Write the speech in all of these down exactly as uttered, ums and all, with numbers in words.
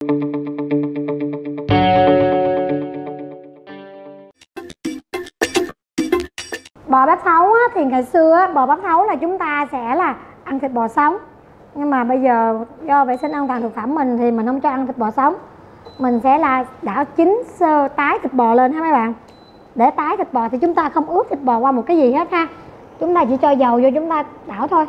Bò bắp thấu á, thì ngày xưa á, bò bắp thấu là chúng ta sẽ là ăn thịt bò sống. Nhưng mà bây giờ do vệ sinh an toàn thực phẩm mình thì mình không cho ăn thịt bò sống. Mình sẽ là đảo chín sơ tái thịt bò lên ha mấy bạn. Để tái thịt bò thì chúng ta không ướp thịt bò qua một cái gì hết ha. Chúng ta chỉ cho dầu vô chúng ta đảo thôi.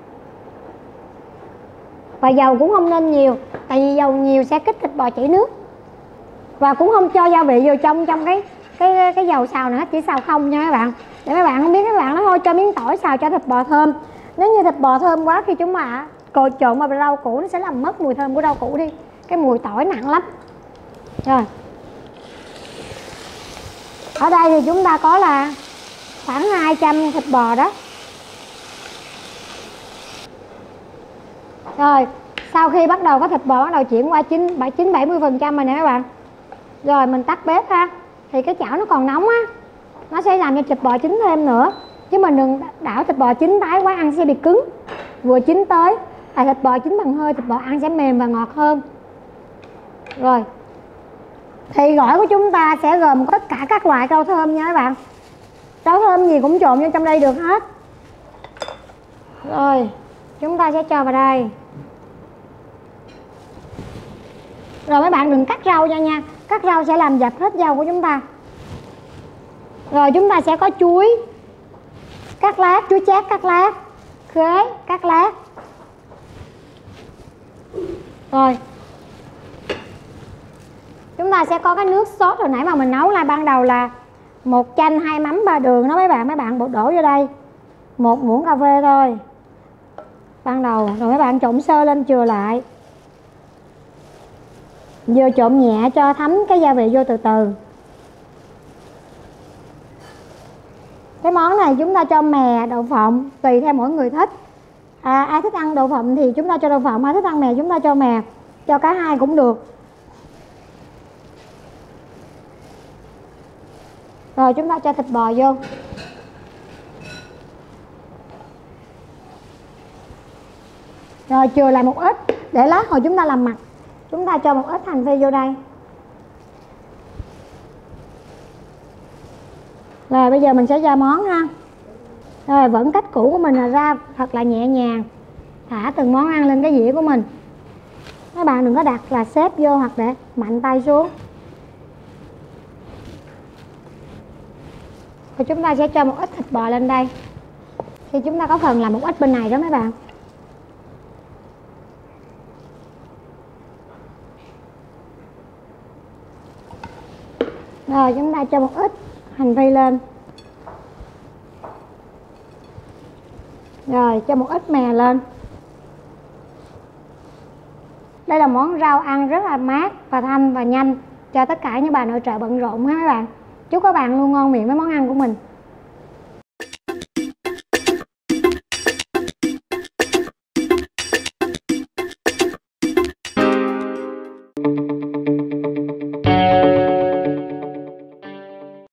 Và dầu cũng không nên nhiều, tại vì dầu nhiều sẽ kích thịt bò chảy nước. Và cũng không cho gia vị vô trong trong cái cái cái dầu xào nữa, chỉ xào không nha mấy bạn. Để mấy bạn không biết, các bạn nói thôi cho miếng tỏi xào cho thịt bò thơm. Nếu như thịt bò thơm quá khi chúng ta cột trộn vào rau củ nó sẽ làm mất mùi thơm của rau củ đi. Cái mùi tỏi nặng lắm. Rồi. Ở đây thì chúng ta có là khoảng hai trăm thịt bò đó. Rồi, sau khi bắt đầu có thịt bò bắt đầu chuyển qua chín bảy mươi phần trăm rồi nè các bạn. Rồi mình tắt bếp ha. Thì cái chảo nó còn nóng á, nó sẽ làm cho thịt bò chín thêm nữa. Chứ mình đừng đảo thịt bò chín tái quá ăn sẽ bị cứng. Vừa chín tới, tại thịt bò chín bằng hơi, thịt bò ăn sẽ mềm và ngọt hơn. Rồi. Thì gỏi của chúng ta sẽ gồm tất cả các loại rau thơm nha các bạn. Rau thơm gì cũng trộn vô trong đây được hết. Rồi, chúng ta sẽ cho vào đây. Rồi mấy bạn đừng cắt rau nha nha. Cắt rau sẽ làm dập hết rau của chúng ta. Rồi chúng ta sẽ có chuối cắt lát, chuối chát cắt lát, khế cắt lát. Rồi chúng ta sẽ có cái nước sốt hồi nãy mà mình nấu là ban đầu là một chanh, hai mắm, ba đường đó mấy bạn. Mấy bạn đổ vô đây một muỗng cà phê thôi ban đầu. Rồi mấy bạn trộn sơ lên chừa lại. Vừa trộn nhẹ cho thấm cái gia vị vô từ từ. Cái món này chúng ta cho mè, đậu phộng tùy theo mỗi người thích. À, ai thích ăn đậu phộng thì chúng ta cho đậu phộng, ai thích ăn mè chúng ta cho mè, cho cả hai cũng được. Rồi chúng ta cho thịt bò vô. Rồi chừa lại một ít để lát hồi chúng ta làm mặt. Chúng ta cho một ít hành phi vô đây. Rồi bây giờ mình sẽ ra món ha. Rồi vẫn cách cũ của mình là ra thật là nhẹ nhàng. Thả từng món ăn lên cái dĩa của mình. Các bạn đừng có đặt là xếp vô hoặc để mạnh tay xuống. Rồi chúng ta sẽ cho một ít thịt bò lên đây. Thì chúng ta có phần làm một ít bên này đó mấy bạn. Rồi chúng ta cho một ít hành phi lên. Rồi cho một ít mè lên. Đây là món rau ăn rất là mát và thanh và nhanh cho tất cả những bà nội trợ bận rộn ha mấy bạn. Chúc các bạn luôn ngon miệng với món ăn của mình.